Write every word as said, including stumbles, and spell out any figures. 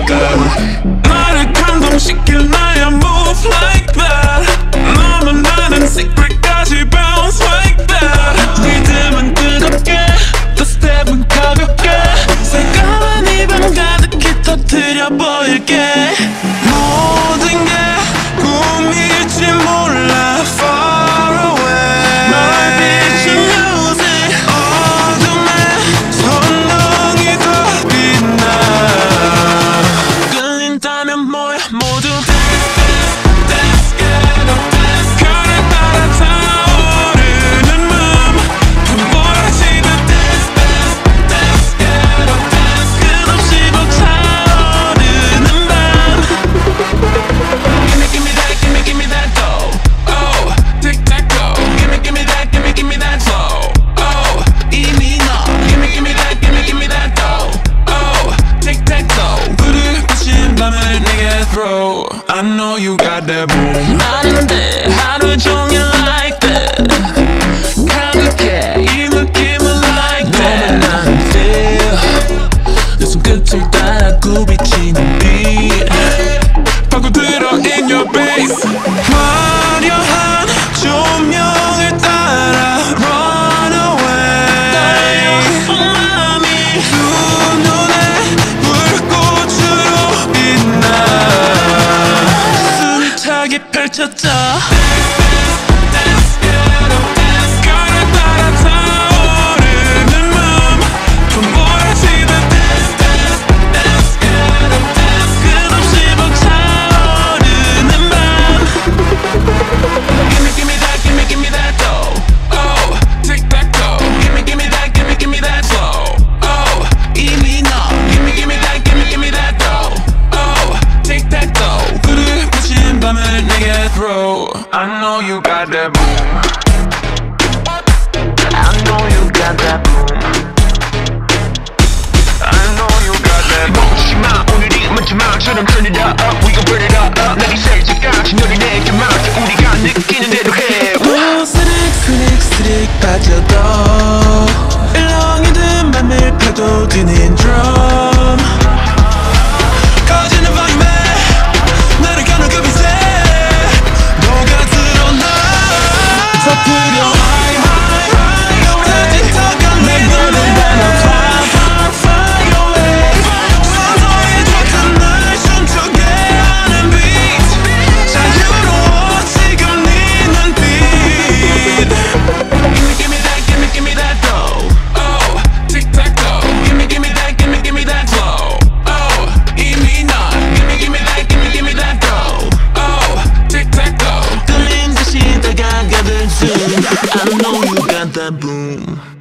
that. 나를 감동시킬 나의 move like that. 너만 아는 secret까지 bounce like that. 리듬은 뜨겁게 또 스텝은 가볍게 새까만 이 방 가득히 터뜨려 보일게. 모든 게 꿈일지 몰라 far away. 널 비춘 music 어둠에 선명히 더 빛나. 끌린다면 뭐야 모두 dance dance dance get up dance. 별을 따라 타오르는 맘 봄보라지듯 dance dance dance get up dance. 끝없이 벅차오르는 밤. Gimme gimme that gimme gimme that dough. Oh tic tac toe. Gimme gimme that gimme gimme that flow. Oh 이미 너 Gimme gimme that gimme gimme that dough. Oh tic tac toe. 불을 붙인 밤을 내게 throw. I know you got that boom. 아는데 하루 종일 like that. 가득해 이 느낌은 like that. 너만 나는 feel 내 손끝을 따라 굽이치는 beat. 파고들어 in your base. 화려한 조명을 따라 run away. 나의 맘이 두 눈에 불꽃으로 빛나. 숨차게 펼쳐져 별을 따라 타오르는 맘 봄보라지듯 dance dance dance get up dance. 끝없이 벅차오르는 밤. Gimme gimme that gimme gimme that dough. Oh tic tac toe. Gimme gimme that gimme gimme that flow. Oh 이미 너 Gimme gimme that gimme gimme that dough. Oh tic tac toe. 불을 붙인 밤을 내게 throw. I know you got that boom. I know you got that boom. I know you got that boom. 멈추지마 오늘이 마지막처럼 turn it up we gon' burn it up 내게 살짝같이 너를 내게 맡겨 우리가 느끼는 대로 해. 오 스릭 스릭 스릭 빠져도 일렁이 든 맘을 파고드는 drum. 꺼지는 volume에 나를 가는 그 빛에 너가 드러나. 터뜨려 high high high 아직 더 강해 너는 날 fly fly fly away. 서서히 좁은 날 춤추게 하는 beat. 자유로워 지금 네 눈빛. Gimme gimme that gimme gimme that dough. Oh tic tac toe. Gimme gimme that gimme gimme that flow. Oh 이미 넌 Gimme gimme that gimme gimme that dough. Oh tic tac toe. 끌린 듯이 다가가는 zoom. I know you got that boom.